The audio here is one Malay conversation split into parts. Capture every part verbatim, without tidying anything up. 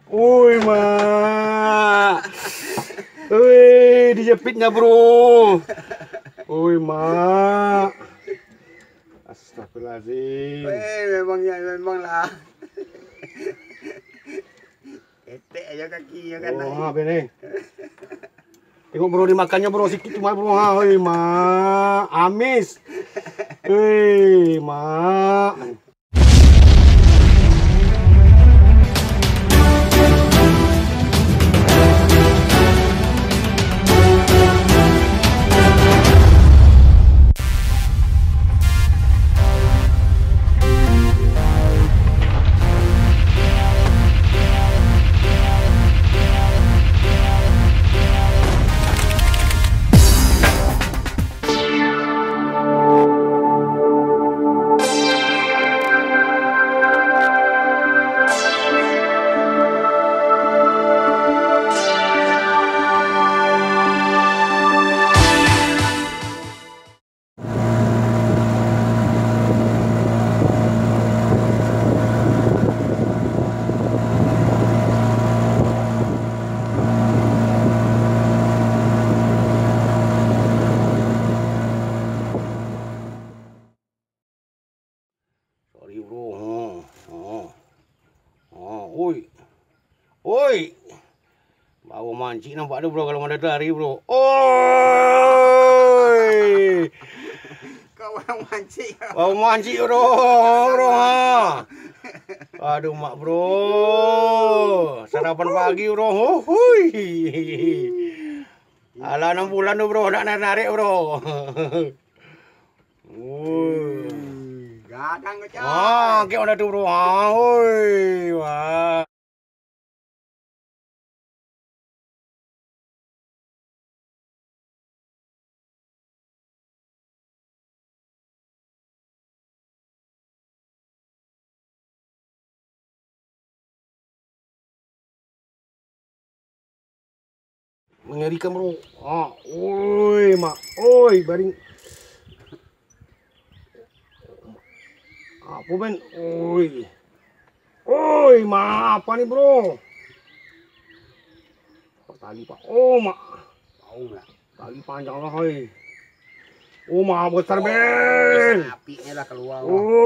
Oi, mak. Wih, dijepitnya bro. Oi, mak. Astagfirullahaladzim. Weh, memangnya memang lah. Ketek aja kaki ya kan. Oh, ha, bener. Tengok bro dimakannya bro sikit cuma bro. Ha, oi, mak. Amis. Wih, mak. Sorry bro. Oh, oh. Oh, oi. Oi. Bawa mancing nampak tu bro kalau mana lari bro. Oi. Kau orang mancing. Bawa mancing bro. Bro ha. Aduh mak bro. Sarapan pagi bro. Hui. Alah enam bulan tu bro nak narik bro. Oi. Gadang ke cak. Ah, kayak mana tu bro? Ah, oi. Wah. Mengerikan bro. Ah, oi mak. Oi baring. Apa ben? Oi. Oi mak, apa ni bro? Tali pak. Oh mak. Tahu enggak? Tali panjang lah oi. Oh mak besar ben. Apinya lah keluar. Oh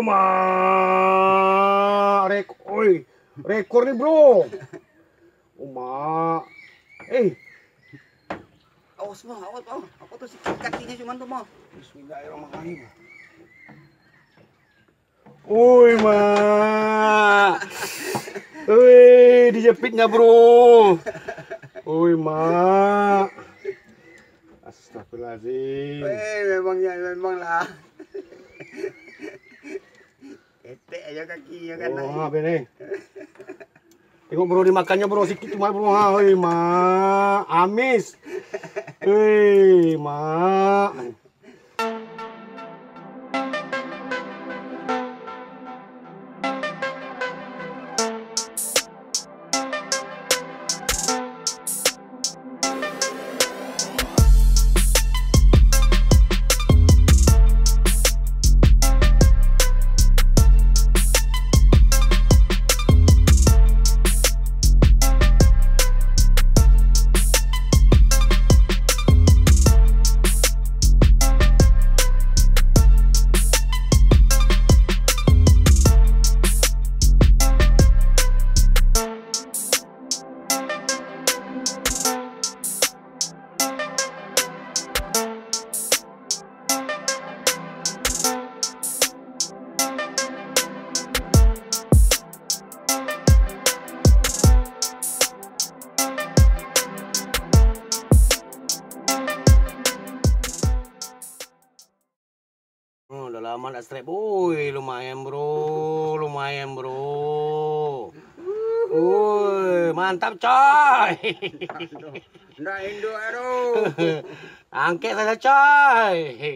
mak. Rek, oi. Rekor ni bro. Oh mak. Eh. Awas mah, awas bang. Apa tuh sikit kakinya cuma tuh mah. Bismillahirrahmanirrahim. Oi mak. Wih, dijepitnya bro. Oi mak. Astagfirullahaladzim. Weh, memangnya memang lah. Ketek aja kaki ya kan. Oh, ha, bener. Tengok bro dimakannya bro sikit cuma bro. Ha, oi mak. Amis. Wih, mak. Oh, udah lama nak strap. Woi, lumayan bro, lumayan bro. Woi, mantap coy. Ndak induk aduh. Angkat saja coy.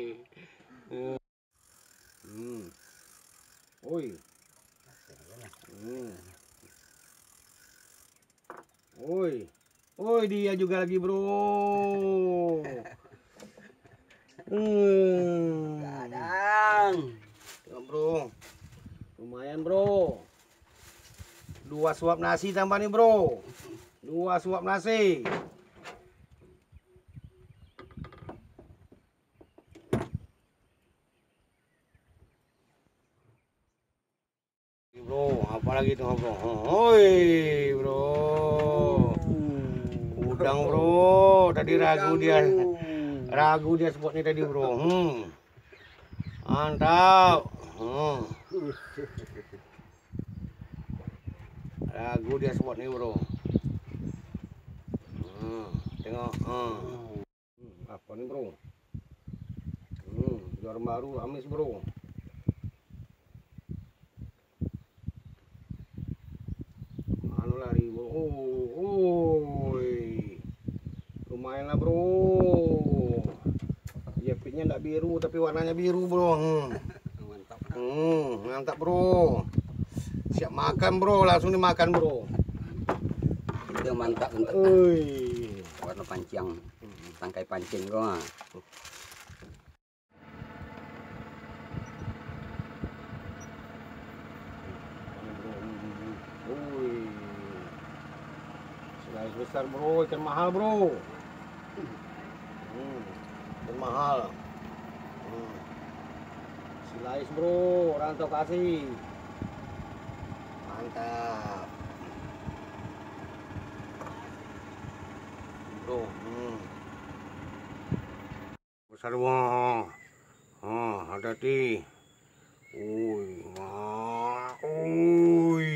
Hmm. Woi. Hmm. Woi. Woi, dia juga lagi bro. Hmm. Gadang. Tengok bro. Lumayan bro. Dua suap nasi tambah nih, bro. Dua suap nasi. Bro, apa lagi tuh, bro? Oi, bro. Udang, bro. Tadi ragu dia. Ragu dia spotnya tadi, bro. Hmm. Mantap. Hmm. Ragu dia spotnya, bro. Hmm. Tengok. Hmm. Apa nih, bro? Hmm. Juara baru, amis, bro. Anu lari, bro. Oh, oh. Lumayan lah, bro. Sepitnya enggak biru tapi warnanya biru, bro. Hmm. Mantap. Hmm, mantap, bro. Siap makan, bro. Langsung dimakan, bro. Itu mantap untuk Oi. warna pancing. Tangkai pancing kok. Oi. Slice besar, bro. Ikan mahal, bro. Hmm. Ikan mahal. Hmm. Slice, bro. Rantau kasih. Mantap. Bro. Hmm. Besar, bro. Oh, hati-hati. Ui, wah, ui,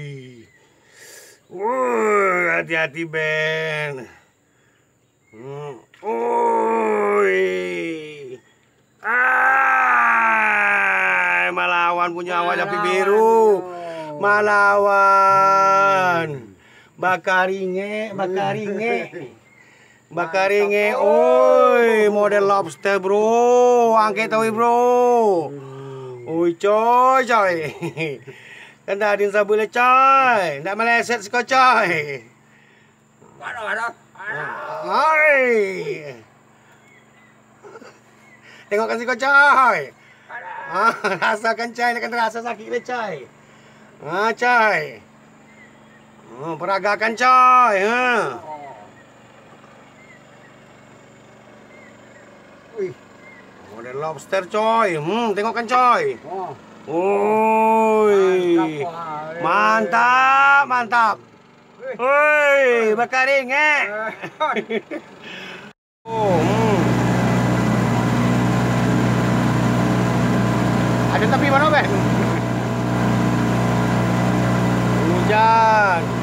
woi, hati-hati Ben. Hmm. Ui, ah, melawan punya awal api biru, melawan, bakaringe, bakaringe, bakaringe, oi, model lobster, bro, angkat tahu, bro. Ui, coy, coy. Kan dah adin sabule, coy. Nak meleset siko, coy. Waduh, waduh. Hai. Tengokkan siko, coy. Ah, rasakan, coy. Nak rasa sakit le, coy. Ah, coy. Oh, peragakan, coy. Ha. Wih. Model lobster, coy. Hmm, tengokkan, coy. Oh. Oi. Mantap, mantap. Oi, bakaring eh. Oh. Hmm. Ada tapi mana, Ben? Hujan.